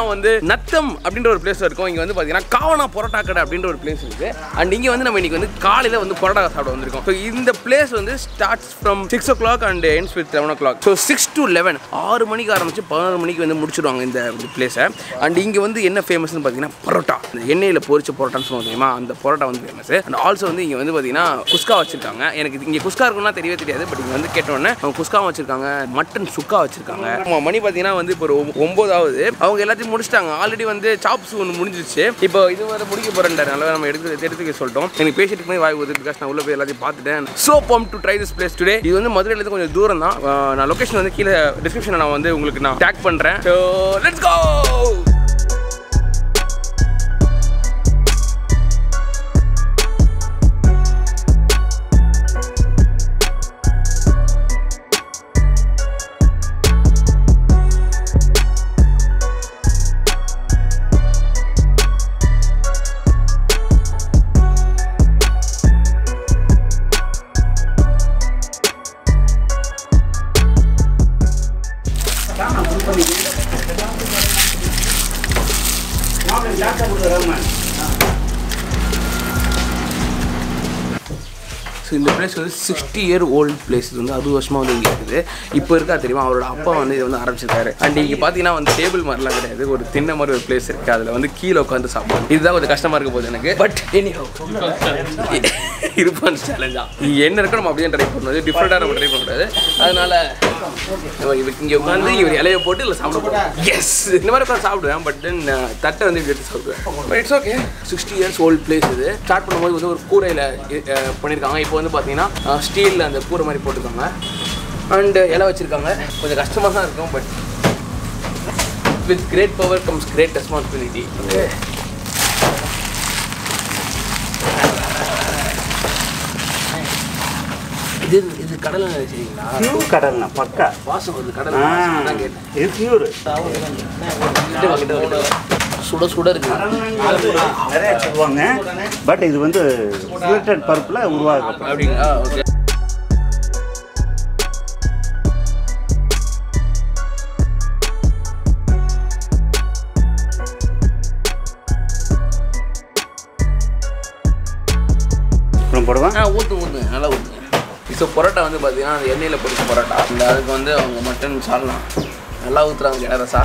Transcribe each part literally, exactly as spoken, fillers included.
பார்த்தீங்கன்னா வந்து நத்தம் அப்படின்ற ஒரு பிளேஸ் இருக்கும். இங்கே வந்து பார்த்தீங்கன்னா காவனா பரோட்டா கடை அப்படின்ற ஒரு பிளேஸ் இருக்குது. அண்ட் இங்கே வந்து நம்ம இன்னைக்கு வந்து காலையில் வந்து பரோட்டா சாப்பிட வந்திருக்கோம். ஸோ இந்த பிளேஸ் வந்து starts from six o'clock and ends with eleven o'clock. So six to eleven ஆறு மணிக்கு ஆரம்பிச்சு பதினொரு மணிக்கு வந்து முடிச்சிடுவாங்க இந்த பிளேஸை. அண்ட் இங்கே வந்து என்ன ஃபேமஸ்னு பார்த்தீங்கன்னா பரோட்டா, இந்த எண்ணெயில் பொரிச்ச பரோட்டான்னு சொல்லுவாங்க தெரியுமா, அந்த பரோட்டா வந்து ஃபேமஸ். அண்ட் ஆல்சோ வந்து இங்கே வந்து பார்த்தீங்கன்னா குஸ்கா வச்சிருக்காங்க. எனக்கு இங்கே குஸ்கா இருக்குன்னா தெரியவே தெரியாது, பட் இங்கே வந்து கேட்டோன்னே அவங்க குஸ்காவும் வச்சிருக்காங்க, மட்டன் சுக்கா வச்சிருக்காங்க. மணி பார்த்தீங்கன்னா வந்து இப்போ ஒரு ஒன்பதாவது அவங்க எல்லாத்தையும் முடிச்சிட்டாங்க. ஆல்ரெடி வந்து சாப்ஸ் ஒன்று முடிஞ்சிருச்சு. இப்போ இது வந்து முடிக்க போறேன்டாரு. நல்லா நம்ம எடுத்து எடுத்துக்க சொல்லிட்டோம். எனக்கு பேசிட்டு போய் வாய் ஊது, பிகாஸ் நான் உள்ள போய் எல்லாத்தையும் பார்த்துட்டேன். So bump to try this place today. இது வந்து மதுரையிலேருந்து கொஞ்சம் தூரம் தான். நான் லொகேஷன் வந்து கீழே டிஸ்கிரிப்ஷனில் நான் வந்து உங்களுக்கு நான் டேக் பண்ணுறேன். So let's go. ஸோ இந்த பிளேஸ் வந்து சிக்ஸ்டி இயர் ஓல்டு பிளேஸ். இது வந்து அறுபது வருஷமாக வந்து இங்கே இருக்குது. இப்போ இருக்கா தெரியுமா, அவரோட அப்பா வந்து இதை வந்து ஆரம்பிச்சிருக்காரு. அண்ட் இங்கே பார்த்தீங்கன்னா வந்து டேபிள் மாதிரிலாம் கிடையாது, ஒரு தின்ன மாதிரி ஒரு பிளேஸ் இருக்குது. அதில் வந்து கீழே உட்காந்து சாப்பிடுவோம். இதுதான் கொஞ்சம் கஷ்டமாக இருக்க போகுது எனக்கு. பட் எனிஹோ இருப்பான் சேலஞ்சா இங்கே என்ன இருக்கோ நம்ம அப்படியே ட்ரை பண்ணுறது, டிஃப்ரெண்ட்டாக நம்ம ட்ரை பண்ணக்கூடாது. அதனால இங்கே உட்காந்து இவர் இலையை போட்டு இல்லை சாப்பிட போகிறோம். எஸ், இந்த மாதிரி உட்காந்து சாப்பிடுவேன். பட் தென் தட்டை வந்து இப்படி எடுத்து சாப்பிடுவேன். But it's okay. Sixty years old place இது. ஸ்டார்ட் பண்ணும்போது வந்து ஒரு கூரையில் பண்ணியிருக்காங்க. இப்போ வந்து பார்த்தீங்கன்னா ஸ்டீலில் அந்த கூரை மாதிரி போட்டிருக்காங்க. அண்ட் இலை வச்சுருக்காங்க. கொஞ்சம் கஷ்டமாக தான் இருக்கும். But with great power comes great responsibility. Okay, இது இது கடல் சரிங்களா? பியூர் கடல்ண்ணா, பக்கா வாசம் வருது கடல் வாசம் தான் கேட்டேன். இது பியூர். சுட சுட இருக்கு. நிறைய சொல்லுவாங்க, பட் இது வந்து ஃபில்டர்ட் பருப்பில் உருவாக்கப்படும். அப்படிங்களா? ஓகே. போடுவேன். ஆ ஊற்று ஊற்று நல்லா ஊற்றுங்க. ஸோ பரோட்டா வந்து பார்த்தீங்கன்னா அந்த எண்ணெயில் பொரிச்ச பரோட்டா. அந்த அதுக்கு வந்து அவங்க மட்டன் சால்னா நல்லா ஊற்றுறாங்க. கிடரசா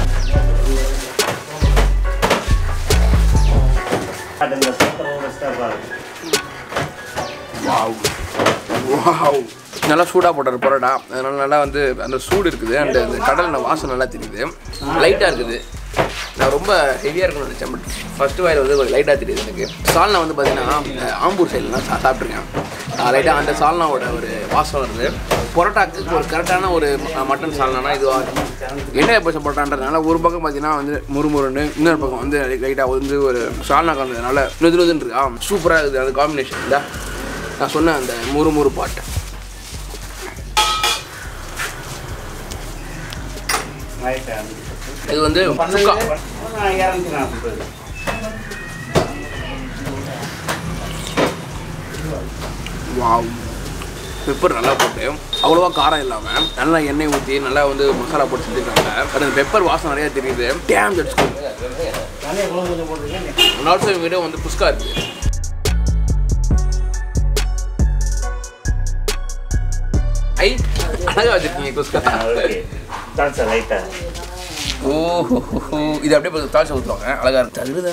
நல்லா சூடாக போட்டார் பரோட்டா. அதனால நல்லா வந்து அந்த சூடு இருக்குது. அண்ட் அந்த கடலில் வாசம் நல்லா தெரியுது. லைட்டாக இருக்குது. நான் ரொம்ப ஹெவியாக இருக்குன்னு நினச்சேன். பட் ஃபஸ்ட்டு வாயில் வந்து கொஞ்சம் லைட்டாக தெரியுது எனக்கு. சால்னா வந்து பார்த்தீங்கன்னா ஆம்பூர் சைட்லாம் சா சாப்பிட்ருக்கேன் லைட்டாக. அந்த சால்னாவோட ஒரு வாசம் வருது. பரோட்டாக்கு ஒரு கரெக்டான ஒரு மட்டன் சால்னானா இதுவாக எண்ணெய் பச்சை பரோட்டான்றதுனால ஒரு பக்கம் பார்த்தீங்கன்னா வந்து முறுமுறுன்னு, இன்னொரு பக்கம் வந்து லைட்டாக வந்து ஒரு சால்னா கலந்ததுனால நொது நொதுன்னு இருக்கா. சூப்பராக இருக்குது அந்த காம்பினேஷன். இல்லை நான் சொன்னேன் அந்த முறுமுறு பாட்டு. இது வந்து சுக்கா. வாவ், பெப்பர் நல்லா போட்டு அவ்வளோவா காரம் இல்லாமல் நல்லா எண்ணெய் ஊற்றி நல்லா வந்து மசாலா போட்டு செஞ்சுருக்காங்க. அது அந்த பெப்பர் வாசம் நிறையா தெரியுது. Dam that's good. ஆல்சோ இவங்க வந்து குஸ்கா இருக்குது. ஐ அழகாக வச்சுருக்கீங்க குஸ்கா. ஓஹோ, இது அப்படியே தாழ்ச்சி ஊற்றுவாங்க. அழகாக இருக்கு.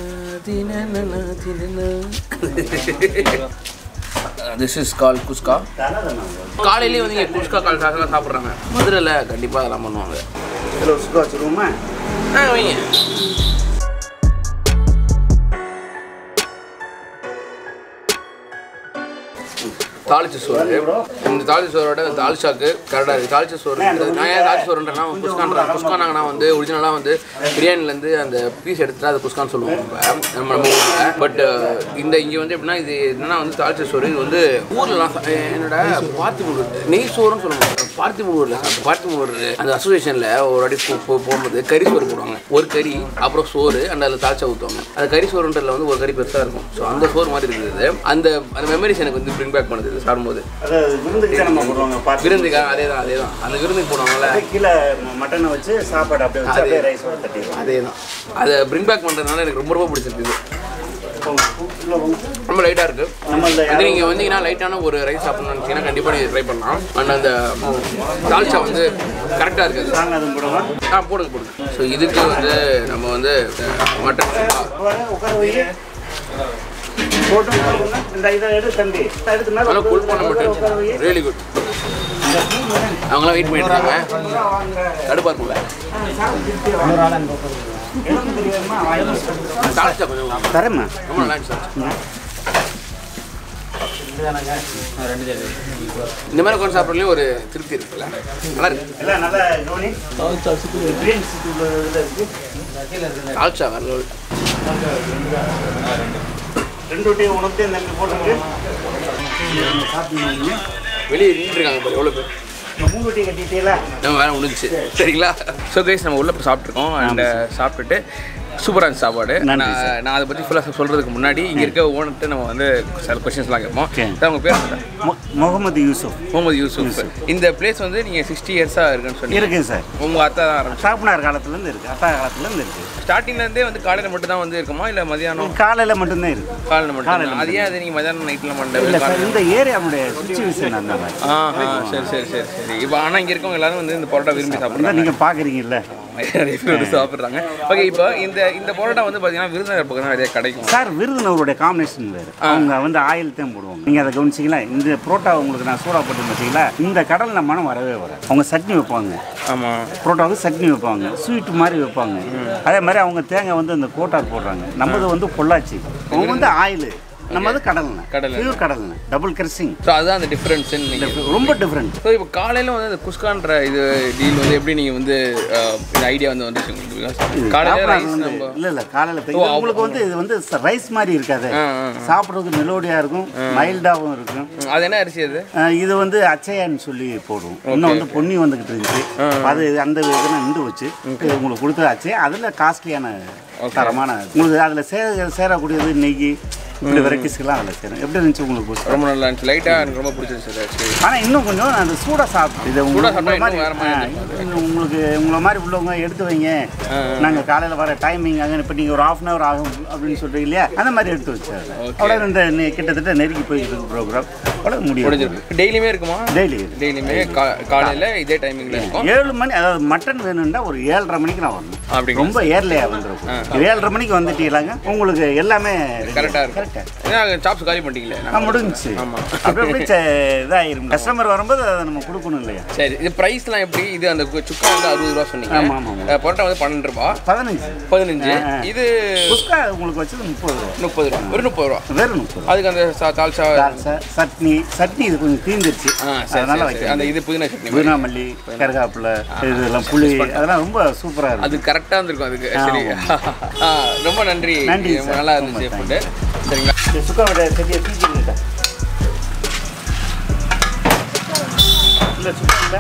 திஸ் இஸ் கால் குஸ்கா. காலையிலேயே வந்து இங்கே குஸ்கா கால் சாசெல்லாம் சாப்பிட்றாங்க. மதுரையில் கண்டிப்பாக அதெல்லாம் பண்ணுவாங்க. இதில் ஒரு சுக்கா வச்சுருவோமா? ஆ வைங்க. தாளிச்ச சோறு. இந்த தாளிச்ச சோறோட தால்ச்சாக்கு கரெக்டாக இருக்குது. தாளிச்ச சோறு நான் ஏன் தாளிச்ச சோறுன்றேன்னா குஸ்கான்றாங்க. குஸ்கானாங்கன்னா வந்து ஒரிஜினலாக வந்து பிரியாணிலேருந்து அந்த பீஸ் எடுத்துகிட்டு அதை குஸ்கான்னு சொல்லுவோம் நம்ம நம்ம ஊரில். பட் இந்த இங்கே வந்து எப்படின்னா இது என்னன்னா வந்து தாளிச்ச சோறு. இது வந்து ஊர்லலாம் என்னோட பாத்தி நெய் சோறுன்னு சொல்லுவாங்க. பார்த்திபனூரில் சாப்பிட்டோம். பார்த்திபனூர் அந்த அசோசியேஷனில் ஒரு வாட்டி போகும்போது கறி சோறு போடுவாங்க. ஒரு கறி அப்புறம் சோறு அண்ட் அதில் தாழ்ச்சா ஊற்றுவாங்க. அந்த கறி சோறுன்றதுல வந்து ஒரு கறி பெருசாக இருக்கும். ஸோ அந்த சோறு மாதிரி இருக்குது. அந்த அந்த மெமரிஸ் எனக்கு வந்து பிரிங் பேக் பண்ணுது சாப்பிடும்போது. விருந்துக்காக அதே தான் அதே தான் அந்த விருந்துக்கு போடுவாங்கல்ல, கீழே மட்டனை வச்சு சாப்பாடு அப்படியே ரைஸ் தட்டி அதே தான். அதை பிரிங் பேக் பண்ணுறதுனால எனக்கு ரொம்ப ரொம்ப பிடிச்சிருக்குது. ரொம்ப லைட்டாக இருக்குது. அது நீங்கள் வந்தீங்கன்னா லைட்டான ஒரு ரைஸ் சாப்பிட்ணும்னு நினச்சிங்கன்னா கண்டிப்பாக நீங்கள் ட்ரை பண்ணலாம். அண்ட் அந்த தால்ச்சா வந்து கரெக்டாக இருக்குது. ஆ போடுங்க போடுங்க. ஸோ இதுக்கு வந்து நம்ம வந்து மட்டன் நல்லா கூல் பண்ண மட்டன் ரியலி குட். அவங்களாம் வெயிட் பண்ணிட்டு இருக்காங்க. கடுப்பாக இருக்கும்ல. தால்ச்சா கொஞ்சம் தரேம்மா. ரொம்ப நல்லா இருந்துச்சு. இந்த மாதிரி கொஞ்சம் சாப்பிட்றதுலையும் ஒரு திருப்தி இருக்குல்ல, நல்லா இருக்கு. தால்ச்சா வேறு வெளியே நின்றுருக்காங்க பாரு எவ்வளோ பேர். நம்ம வேலை முடிஞ்சிச்சு சரிங்களா. ஸோ கைஸ் நம்ம உள்ள போய் சாப்பிட்ருக்கோம். அண்ட் சாப்பிட்டுட்டு சூப்பராக இருந்துச்சு சாப்பாடு. நான் நான் அதை பற்றி ஃபுல்லாக சொல்கிறதுக்கு முன்னாடி இங்கே இருக்க ஓனர்ட்டு நம்ம வந்து சில கொஸ்டின்ஸ்லாம் கேட்போம். அவங்க பேர் முகமது யூசுப். முகமது யூசுப். இந்த பிளேஸ் வந்து நீங்கள் சிக்ஸ்டி இயர்ஸாக இருக்குன்னு சொல்லி இருக்குங்க சார். உங்கள் அத்தா தான் ஆரம்பிச்சு சாப்பினார் காலத்துலேருந்து இருக்குது. அத்தா காலத்துலேருந்து இருக்குது. ஸ்டார்டிங்லேருந்தே வந்து காலையில் மட்டும் தான் வந்து இருக்குமா இல்லை மதியானம்? காலையில் மட்டும்தான் இருக்குது. காலையில் மட்டும். அது ஏன் அது நீங்கள் மதியானம் நைட்டில் மட்டும்? இந்த ஏரியாவுடைய சுச்சுவேஷன் அந்த மாதிரி. ஆ ஆ சரி சரி சரி சரி. இப்போ ஆனால் இங்கே இருக்கவங்க எல்லாரும் வந்து இந்த பரோட்டா விரும்பி சாப்பிட்றாங்க. நீங்கள் பார்க்குறீங்கல்ல, நிறைய பேர் வந்து சாப்பிட்றாங்க. ஓகே, இப்போ இந்த இந்த பரோட்டா வந்து பார்த்தீங்கன்னா விருதுநகர் பக்கம் நிறைய கிடைக்கும் சார். விருதுநகருடைய காம்பினேஷன் வேறு. அவங்க வந்து ஆயில் தான் போடுவாங்க. நீங்கள் அதை கவனிச்சிங்களா? இந்த பரோட்டா உங்களுக்கு நான் சூடாக போட்டு வச்சிங்களா, இந்த கடலில் மனம் வரவே வராது. அவங்க சட்னி வைப்பாங்க. ஆமாம், பரோட்டாவுக்கு சட்னி வைப்பாங்க, ஸ்வீட் மாதிரி வைப்பாங்க. அதே மாதிரி அவங்க தேங்காய் வந்து அந்த கோட்டார் போடுறாங்க. நம்மது வந்து பொள்ளாச்சி, அவங்க வந்து ஆயில், நம்ம அது கடல் கடல் பியூர் கடல் டபுள் கிரஷிங். ஸோ அதுதான் அந்த டிஃப்ரென்ஸ், ரொம்ப டிஃப்ரெண்ட். ஸோ இப்போ காலையில் வந்து அந்த குஸ்கான்ற இது டீல் வந்து எப்படி நீங்கள் வந்து இந்த ஐடியா வந்து வந்துச்சு காலையில் ரைஸ்? இல்லை இல்லை காலையில் உங்களுக்கு வந்து இது வந்து ரைஸ் மாதிரி இருக்காது, சாப்பிட்றதுக்கு மெலோடியாக இருக்கும், மைல்டாகவும் இருக்கும். அது என்ன அரிசி அது? இது வந்து அச்சையான்னு சொல்லி போடுவோம். இன்னும் வந்து பொன்னி வந்துக்கிட்டு இருந்துச்சு. அது அந்த இதெல்லாம் நின்று வச்சு உங்களுக்கு கொடுத்தது அச்சையா. அதில் காஸ்ட்லியான தரமான உங்களுக்கு அதில் சேர சேரக்கூடியது நெய், இப்படி வெரைட்டிஸ்லாம் அதில் சேரும். எப்படி இருந்துச்சு உங்களுக்கு? ரொம்ப நல்லா இருந்துச்சு. லைட்டாக எனக்கு ரொம்ப பிடிச்சிருந்துச்சு. ஆனால் இன்னும் கொஞ்சம் அந்த சூடாக சாப்பிட்டு இதை உங்களுக்கு உங்களை மாதிரி உள்ளவங்க எடுத்து வைங்க, நாங்கள் காலையில் வர டைமிங் ஆகும், இப்போ நீங்கள் ஒரு ஹாஃப் அன் ஹவர் ஆகும் அப்படின்னு சொல்கிறீங்க இல்லையா, அந்த மாதிரி எடுத்து வச்சாரு. அவ்வளோ இந்த கிட்டத்தட்ட நெருக்கி போயிட்டு இருக்கு ப்ரோக்ராம். அவ்வளோ முடியும். டெய்லியுமே இருக்குமா? டெய்லி டெய்லியுமே காலையில் இதே டைமிங்கில் இருக்கும். ஏழு மணி, அதாவது மட்டன் வேணும்னா ஒரு ஏழரை மணிக்கு நான் வரணும். அப்படி ரொம்ப ஏர்லியாக வந்துருக்கும். ஏழரை மணிக்கு வந்துட்டீங்களாங்க, உங்களுக்கு எல்லாமே கரெக்டாக இருக்கும். சாப்ஸ் காலி பண்ணிட்டீங்களே, முடிஞ்சிச்சு. அப்படி இதாகிரும். கஸ்டமர் வரும்போது அதை நம்ம கொடுக்கணும் இல்லையா? சரி, இது ப்ரைஸ்லாம் எப்படி? இது அந்த சுக்கா வந்து அறுபது ரூபா சொன்னீங்க. ஆமாம் ஆமாம். பரோட்டா வந்து பன்னெண்டு ரூபா. பதினஞ்சு பதினஞ்சு. இது சுக்கா உங்களுக்கு வச்சது முப்பது ரூபா. முப்பது ரூபா ஒரு முப்பது ரூபா வெறும் முப்பது. அதுக்கு அந்த தால்ச்சா சட்னி சட்னி இது கொஞ்சம் தீர்ந்துருச்சு, அதனால வைக்க அந்த இது புதினா சட்னி, புதினா மல்லி, கருகாப்பிலை, இதெல்லாம் புளி, அதெல்லாம் ரொம்ப சூப்பராக இருக்கும். அது கரெக்டாக இருந்திருக்கும் அதுக்கு. சரி, ரொம்ப நன்றி. நன்றி, நல்லா இருந்துச்சு ஃபுட்டு. சரிங்களா? சுக்காவோட செடியை தீக்கிட்டா இல்லை சுக்கா இல்லை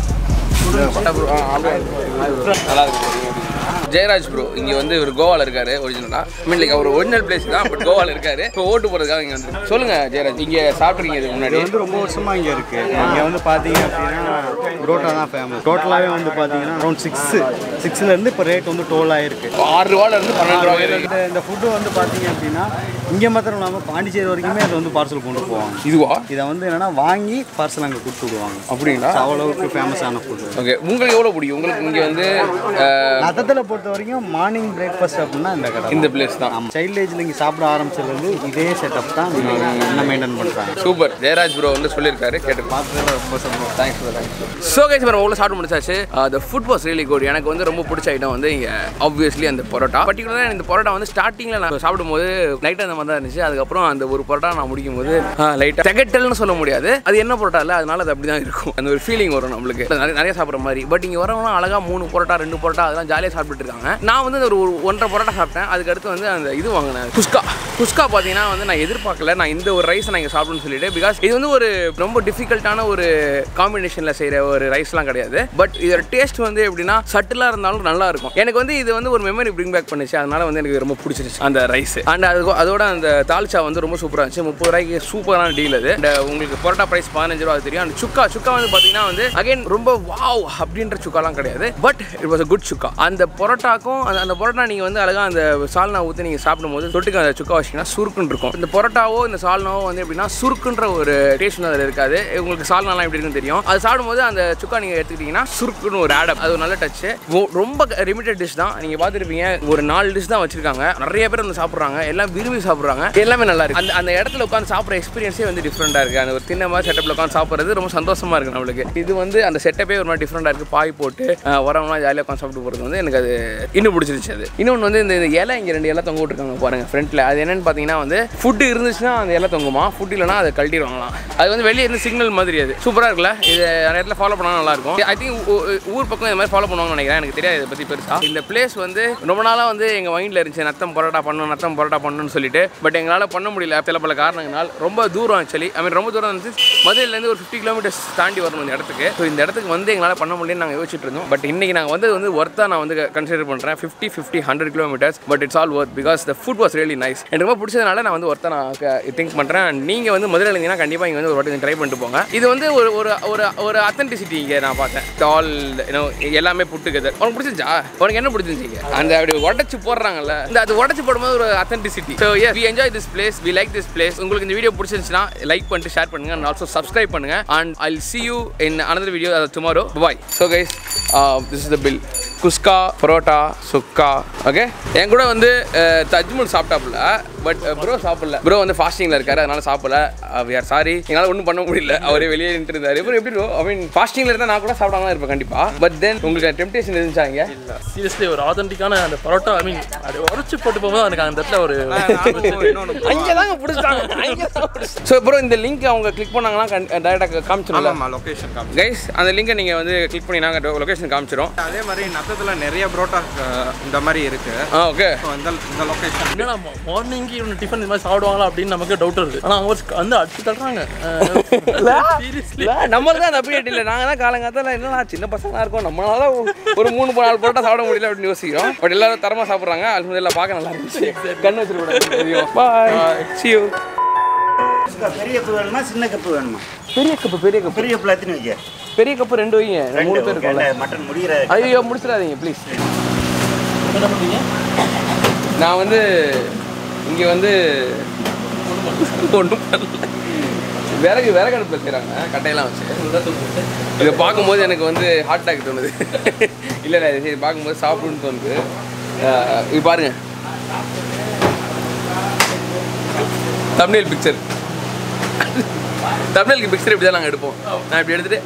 நல்லா இருக்கு. ஜெயராஜ் ப்ரோ இங்கே வந்து இவர் கோவாவில் இருக்காரு. ஒரிஜினலாக மீன் லைக் அவர் ஒரிஜினல் பிளேஸ் தான், பட் கோவாவில் இருக்காரு. இப்போ ஓட்டு போகிறதுக்காக இங்கே வந்து சொல்லுங்கள் ஜெயராஜ், இங்கே சாப்பிட்றீங்க இதுக்கு முன்னாடி? வந்து ரொம்ப வருஷமாக இங்கே இருக்குது. இங்கே வந்து பார்த்தீங்க அப்படின்னா புரோட்டா தான் ஃபேமஸ். டோட்டலாகவே வந்து பார்த்தீங்கன்னா அரௌண்ட் சிக்ஸ் சிக்ஸ்லேருந்து இப்போ ரேட் வந்து டோல் ஆகிருக்கு. ஆறு ரூபாலேருந்து பன்னெண்டு ரூபா. இந்த இந்த ஃபுட்டு வந்து பார்த்தீங்க அப்படின்னா இங்கே மாத்திரம் இல்லாமல் பாண்டிச்சேரி வரைக்குமே அதை வந்து பார்சல் கொண்டு போவாங்க. இதுவா? இதை வந்து என்னென்னா வாங்கி பார்சல் அங்கே கொடுத்து விடுவாங்க. அப்படிங்களா? அவ்வளோவுக்கு ஃபேமஸான ஃபுட்டு. ஓகே, உங்களுக்கு எவ்வளோ பிடிக்கும்? உங்களுக்கு இங்கே வந்து நத்தத்தில் பொறுத்த வரைக்கும் மார்னிங் பிரேக்ஃபாஸ்ட் அப்படின்னா இந்த கடை, இந்த பிளேஸ் தான். சைல்ட் ஏஜில் இங்கே சாப்பிட ஆரம்பிச்சதுலேருந்து இதே செட்டப் தான் என்ன மெயின்டைன் பண்ணுறாங்க. சூப்பர். ஜெயராஜ் ப்ரோ வந்து சொல்லியிருக்காரு, கேட்டு பார்த்து ரொம்ப சந்தோஷம். Thanks for thanks. So guys, நம்ம உள்ள சாப்பிட்டு முடிச்சாச்சு. The food was really good. எனக்கு வந்து ரொம்ப பிடிச்ச ஐட்டம் வந்து இங்கே ஆப்வியஸ்லி அந்த பரோட்டா. பர்டிகுலராக இந்த பரோட்டா வந்து ஸ்டார்டிங்கில் நான் சாப்பிடும்போது லைட்டாக அந்த மாதிரி தான் இருந்துச்சு. அதுக்கப்புறம் அந்த ஒரு பரோட்டா நான் முடிக்கும் போது லைட்டாக தெகட்டல்னு சொல்ல முடியாது, அது என்ன பரோட்டா இல்லை, அதனால அது அப்படி தான் இருக்கும். அந்த ஒரு ஃபீலிங் வரும் நம்மளுக்கு நிறைய நிறைய சாப்பிட்ற மாதிரி. பட் இங்கே வரவங்க அழகாக மூணு பரோட்டா ரெண்டு பரோட்டா அதெல்லாம் ஜாலியாக சாப்பிட்டு போட்டிருக்காங்க. நான் வந்து ஒரு ஒன்றரை பரோட்டா சாப்பிட்டேன். அதுக்கடுத்து வந்து அந்த இது வாங்கினேன், குஸ்கா. குஸ்கா பார்த்தீங்கன்னா வந்து நான் எதிர்பார்க்கல நான் இந்த ஒரு ரைஸ் நான் இங்கே சாப்பிடுன்னு சொல்லிட்டு. பிகாஸ் இது வந்து ஒரு ரொம்ப டிஃபிகல்ட்டான ஒரு காம்பினேஷனில் செய்கிற ஒரு ரைஸ்லாம் கிடையாது. பட் இதோட டேஸ்ட் வந்து எப்படின்னா சட்டிலாக இருந்தாலும் நல்லா இருக்கும். எனக்கு வந்து இது வந்து ஒரு மெமரி பிரிங் பேக் பண்ணிச்சு. அதனால வந்து எனக்கு ரொம்ப பிடிச்சிருச்சு அந்த ரைஸ். அண்ட் அது அதோட அந்த தால்ச்சா வந்து ரொம்ப சூப்பராக இருந்துச்சு. முப்பது ரூபாய்க்கு சூப்பரான டீல் அது. அண்ட் உங்களுக்கு பரோட்டா ப்ரைஸ் பதினஞ்சு ரூபா தெரியும். அந்த சுக்கா சுக்கா வந்து பார்த்தீங்கன்னா வந்து அகைன் ரொம்ப வாவ் அப்படின்ற சுக்காலாம் கிடையாது. But it was a good chukka. அந்த பரோட்டாக்கும் அந்த அந்த பரோட்டா நீங்கள் வந்து அழகாக அந்த சால்னா ஊற்றி நீங்கள் சாப்பிடும்போது தொட்டுக்கு அந்த சுக்கா வச்சிங்கன்னா சுருக்குன்னு இருக்கும். இந்த பரோட்டாவோ இந்த சால்னாவோ வந்து எப்படின்னா சுருக்குன்ற ஒரு டேஸ்ட் அதில் இருக்காது. உங்களுக்கு சால்னாலாம் எப்படி இருக்குன்னு தெரியும். அது சாப்பிடும்போது அந்த சுக்கா நீங்கள் எடுத்துக்கிட்டிங்கன்னா சுருக்குன்னு ஒரு ஆடப். அது ஒரு நல்ல டச்சு. ரொம்ப லிமிட்டட் டிஷ் தான். நீங்கள் பார்த்துருப்பீங்க ஒரு நாலு டிஷ் தான் வச்சிருக்காங்க. நிறைய பேர் வந்து சாப்பிட்றாங்க. எல்லாம் விரும்பி சாப்பிட்றாங்க. எல்லாமே நல்லா இருக்கு. அந்த அந்த இடத்துல உட்காந்து சாப்பிட்ற எக்ஸ்பீரியன்ஸே வந்து டிஃப்ரெண்டாக இருக்குது. அந்த ஒரு தின்ன மாதிரி செட்டப்பில் உட்காந்து சாப்பிட்றது ரொம்ப சந்தோஷமாக இருக்குது நம்மளுக்கு. இது வந்து அந்த செட்டப்பே ஒரு மாதிரி டிஃப்ரெண்டாக இருக்குது. பாய் போட்டு வரவங்களாம் ஜாலியாக உட்காந்து சாப்பிட்டு போகிறது வந்து எனக்கு அது இன்னும் பிடிச்சிருச்சு. அது இன்னொன்று வந்து இந்த இலை இங்கே ரெண்டு இலை தொங்க விட்டுருக்காங்க பாருங்கள் ஃப்ரண்ட்டில். அது என்னென்னு பார்த்தீங்கன்னா வந்து ஃபுட்டு இருந்துச்சுன்னா அந்த இலை தொங்குமா, ஃபுட் இல்லைனா அதை கழட்டிடுவாங்களாம். அது வந்து வெளியே இருந்து சிக்னல் மாதிரி. அது சூப்பராக இருக்குல்ல. இது நிறைய இடத்துல ஃபாலோ பண்ணாலும் நல்லாயிருக்கும். ஐ திங்க் ஊர் பக்கம் இந்த மாதிரி ஃபாலோ பண்ணுவாங்கன்னு நினைக்கிறேன். எனக்கு தெரியாது இதை பற்றி பெருசாக. இந்த பிளேஸ் வந்து ரொம்ப நாளாக வந்து எங்கள் மைண்டில் இருந்துச்சு நத்தம் பரோட்டா பண்ணணும் நத்தம் பரோட்டா பண்ணணும்னு சொல்லிட்டு. பட் எங்களால் பண்ண முடியல சில பல காரணங்களால். ரொம்ப தூரம் ஆக்சுவலி ஐ மீன் ரொம்ப தூரம் வந்து மதுரையிலேருந்து ஒரு ஃபிஃப்டி கிலோமீட்டர்ஸ் தாண்டி வரணும் இந்த இடத்துக்கு. ஸோ இந்த இடத்துக்கு வந்து எங்களால் பண்ண முடியலன்னு நாங்கள் யோசிச்சுட்டு இருந்தோம். பட் இன்றைக்கி நாங்கள் வந்து வந்து ஒர்த்தாக நான் வந்து கன்சிடர் பண்ணுறேன். Fifty fifty hundred kilometres but it's all worth because the food was really nice. எனக்கு ரொம்ப பிடிச்சதுனால நான் வந்து ஒர்த்தாக நான் திங்க் பண்ணுறேன். நீங்கள் வந்து மதுரையில் இருந்தீங்கன்னா கண்டிப்பாக இங்கே வந்து ஒரு வாட்டி ட்ரை பண்ணிட்டு போங்க. இது வந்து ஒரு ஒரு ஒரு அத்தென்டிசிட்டி இங்கே நான் பார்த்தேன். ஆல் எல்லாமே புட்டுக்கது உனக்கு பிடிச்சிருச்சா? உனக்கு என்ன பிடிச்சிருந்துச்சிங்க? அந்த அப்படி உடச்சு போடுறாங்கல்ல, இந்த அது உடச்சு போடும்போது ஒரு authenticity. So yes we enjoy this place, we like this place. உங்களுக்கு இந்த வீடியோ பிடிச்சிருந்துச்சுன்னா லைக் பண்ணிட்டு ஷேர் பண்ணுங்க அண்ட் ஆல்சோ சப்ஸ்கிரைப் பண்ணுங்க. And I'll see you in another video tomorrow. Bye. So guys, uh, this is the bill. Kuska parotta chukka. Okay, என் கூட வந்து தஜ்முல் சாப்பிட்டாப்புல. பட் ப்ரோ சாப்பிடல. ப்ரோ வந்து ஃபாஸ்டிங்கில் இருக்காரு, அதனால சாப்பிடல. வி ஆர் சாரி, எங்களால் ஒன்றும் பண்ண முடியல. அவரே வெளியே நின்று இருந்தாரு. இப்போ எப்படி ப்ரோ ஐ மீன் ஃபாஸ்டிங்கில் இருந்தால் நான் கூட சாப்பிடாம இருப்பேன் கண்டிப்பாக. பட் தென் உங்களுக்கு டெம்டேஷன் இருந்துச்சாங்க? இல்லை சீரியஸ்லி ஒரு ஆதென்டிக்கான அந்த பரோட்டா ஐ மீன் அது உடச்சு போட்டு போகும்போது எனக்கு அந்த இடத்துல ஒரு அங்கே தாங்க பிடிச்சாங்க. ஸோ ப்ரோ இந்த லிங்க் அவங்க கிளிக் பண்ணாங்கன்னா டேரெக்டாக காமிச்சிடும் லொகேஷன் காமி கைஸ். அந்த லிங்கை நீங்கள் வந்து கிளிக் பண்ணி நாங்கள் லொகேஷன் காமிச்சிடும். அதே மாதிரி நத்தத்தில் நிறைய புரோட்டா இந்த மாதிரி இருக்கு. ஓகே, இந்த இந்த லொகேஷன் என்னன்னா மார்னிங் இவங்க டிஃபன் இந்த மாதிரி சாப்பிடுவாங்களா அப்படின்னு நமக்கு டவுட் இருக்குது. ஆனால் அவங்க வந்து அடிச்சு தள்ளுறாங்க. சீரியஸ்லி நம்மளுக்கு தான் அந்த அப்டேட் இல்லை. நாங்கள் தான் காலங்காலத்தில் என்னன்னா சின்ன பசங்களாக இருக்கோம், நம்மளால தான் ஒரு மூணு நாலு பரோட்டா சாப்பிட முடியல அப்படின்னு யோசிக்கிறோம். பட் எல்லாரும் தரமாக சாப்பிட்றாங்க. அல்ஹம்துலில்லாஹ் பார்க்க நல்லா இருந்துச்சு. கண்ணு வச்சிருக்கூடாது. Bye, see you. பெரிய கப்பு வேணுமா சின்ன கப்பு வேணுமா? பெரிய கப்பு பெரிய கப்பு பெரிய கப்பு எத்தனை வைக்க? பெரிய கப்பு ரெண்டு வைங்க. மூணு பேர் இருக்கோம்ல. மட்டன் முடிகிற ஐயோ முடிச்சிடாதீங்க ப்ளீஸ். என்ன பண்ணுறீங்க? நான் வந்து இங்கே வந்து ஒன்றும் பண்ணல. விறகு விறகு அடுப்பில் செய்கிறாங்க கட்டையெல்லாம் வச்சு. இதை பார்க்கும்போது எனக்கு வந்து ஹார்ட் அட்டாக் தோணுது. இல்லை இல்லை சரி பார்க்கும்போது சாப்பிடுன்னு தோணுது. இது பாருங்க தம்ப்நெயில் பிக்சர். தம்ப்நெயிலுக்கு பிக்சர் இப்படி தான் நாங்கள் எடுப்போம். நான் இப்படி எடுத்துகிட்டு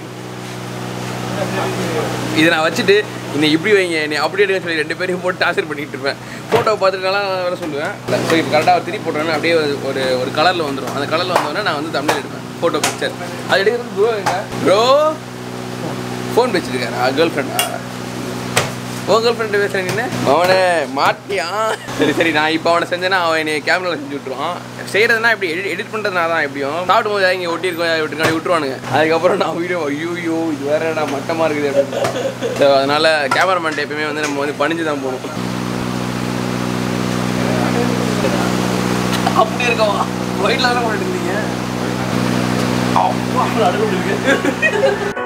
இதை நான் வச்சுட்டு என்னை இப்படி வைங்க என்னை அப்படி எடுங்க சொல்லி ரெண்டு பேரையும் போட்டு டார்ச்சர் பண்ணிகிட்டு இருப்பேன். ஃபோட்டோவை பார்த்துட்டுலாம் வேறு சொல்லுவேன். ஸோ இப்போ கரெக்டாக திருப்பி போட்டோன்னே அப்படியே ஒரு ஒரு கலரில் வந்துடும். அந்த கலரில் வந்தோடனே நான் வந்து தம்ப்நெயில் எடுப்பேன் ஃபோட்டோ பிக்சர். அது எடுக்கிறது ப்ரோ எங்க ப்ரோ ஃபோன் வச்சுருக்காரு கேர்ள் ஃப்ரெண்டா? உன் கேர்ள் ஃப்ரெண்டு பேசுகிறேன் நின்று அவனை மாட்டியான். சரி சரி நான் இப்போ அவனை செஞ்சேன்னா அவன் என்னை கேமராவில் செஞ்சு விட்ருவான். செய்கிறதுனா இப்படி எடிட் எடிட் பண்ணுறதுனா தான் எப்படியும் சாப்பிடும் போது இங்கே ஒட்டியிருக்கோம் விட்டுருக்காங்க விட்டுருவானுங்க. அதுக்கப்புறம் நான் வீடியோ ஐயோ இது வேறடா மட்டமாக இருக்குது அப்படின்னு. ஸோ அதனால் கேமராமேன் எப்பயுமே வந்து நம்ம வந்து பணிஞ்சு தான் போகணும். அப்படி இருக்கவா ஒயிட்லாம் பண்ணிட்டு இருந்தீங்க. அழுகு